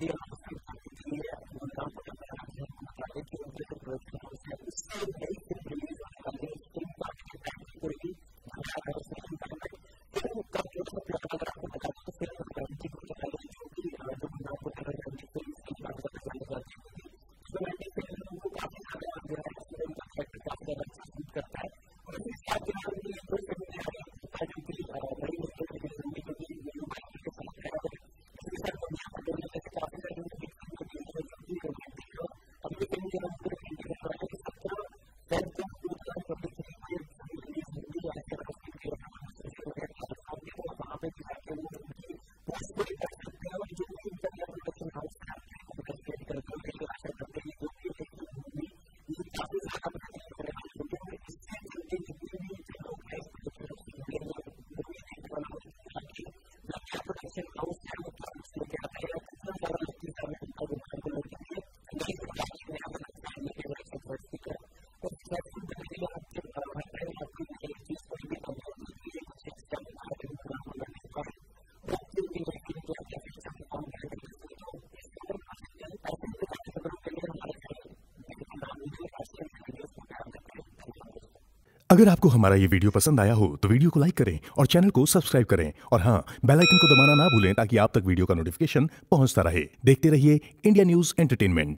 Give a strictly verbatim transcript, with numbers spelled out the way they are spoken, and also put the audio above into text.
अगर आपको हमारा ये वीडियो पसंद आया हो तो वीडियो को लाइक करें और चैनल को सब्सक्राइब करें और हाँ, बेल आइकन को दबाना ना भूलें ताकि आप तक वीडियो का नोटिफिकेशन पहुंचता रहे। देखते रहिए इंडिया न्यूज एंटरटेनमेंट।